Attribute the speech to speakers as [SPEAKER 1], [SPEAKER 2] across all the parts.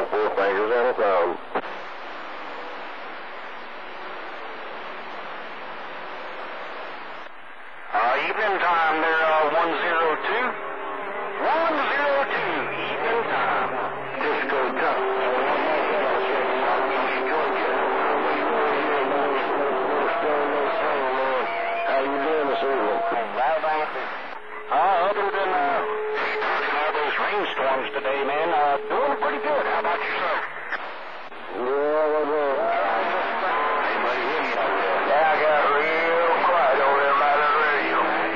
[SPEAKER 1] Four Fingers and a Thumb.
[SPEAKER 2] Evening time there, 102. 102, evening time.
[SPEAKER 1] Disco Duck. How you doing this evening?
[SPEAKER 2] Other than those rainstorms today, man, doing pretty good. How about yourself?
[SPEAKER 1] I got real quiet over there by the radio.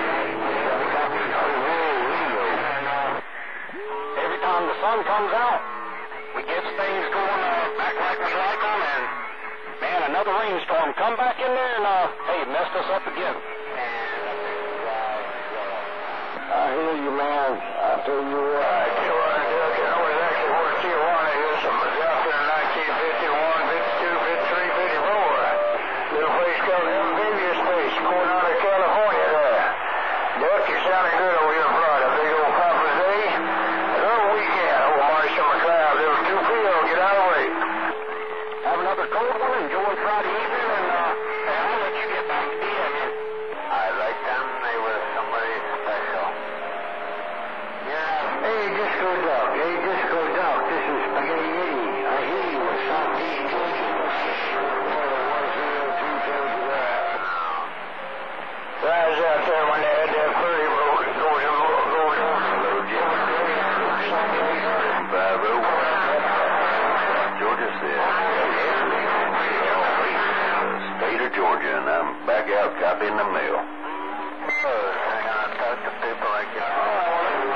[SPEAKER 2] Every time the sun comes out, we get things going back like we like them, and man, another rainstorm come back in there and hey, messed us up again.
[SPEAKER 1] I hear you, man. I tell you what. I tell you what, Doug, I was actually working Tijuana here some out there in 1951, 52, 53, 54. Little place called Amphibious Space, Coronado, California there. Duck, you're sounding good over here in Florida. Big old Papa's Day. Another weekend. Old Marshall McLeod, little 2-field. Get out of the way.
[SPEAKER 2] Have another cold one, enjoy Friday evening, and I'll let you get back to bed, man.
[SPEAKER 1] I like them. They were somebody special. Yeah. Hey, Disco Duck. Hey, Disco Duck. This is Spaghetti Eddie. I hear you with Southeast Georgia. 102 tells you that. I was out there when they had that ferry boat that goes in Georgia said, state of Georgia, and I'm back out copying the mail. Hang on, I talk to people like that.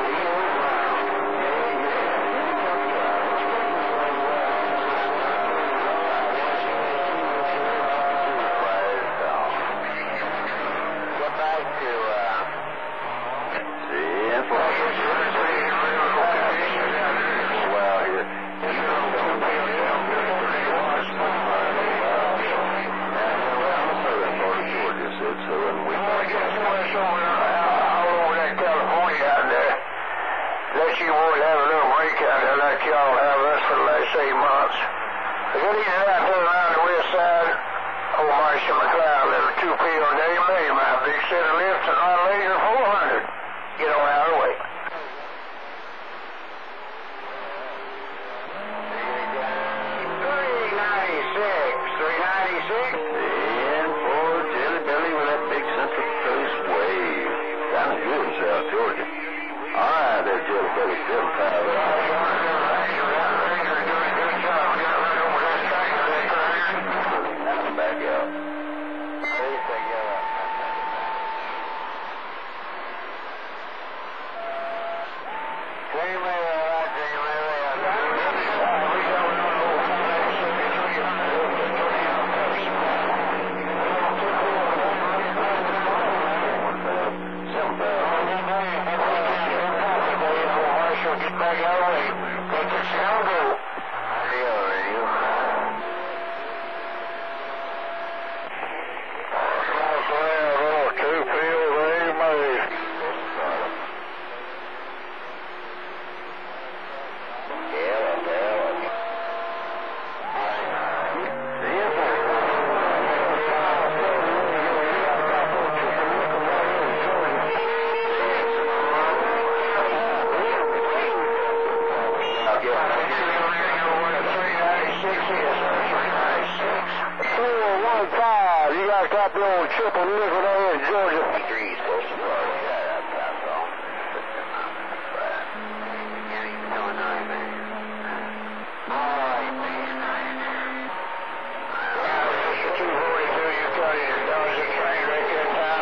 [SPEAKER 1] You won't have a little break out there like y'all have us for the last 8 months. Good evening out there around the west side. Old Marshall McLeod, little 2-field day, May, my big set of lifts and on laser 400. Get on out of the way. 396. 10 for Jelly Belly with that big Central Coast wave. Kind of good in South Georgia. All right, there, Jelly Belly, 7-5. Back out. You got a copy on triple nickel down here in Georgia. 3 supposed to go. Yeah, that's all. Can't even do anything. All right, man. 242, you got it. That was a train right there in town.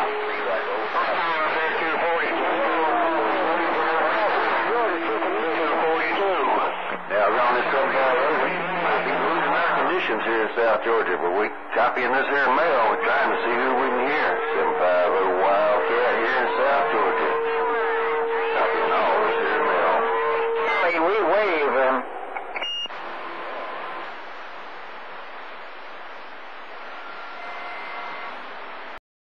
[SPEAKER 1] 242. Now, around this conditions here in South Georgia, but we copying this here mail. We're trying to see who we can hear. 750 Wildcat here.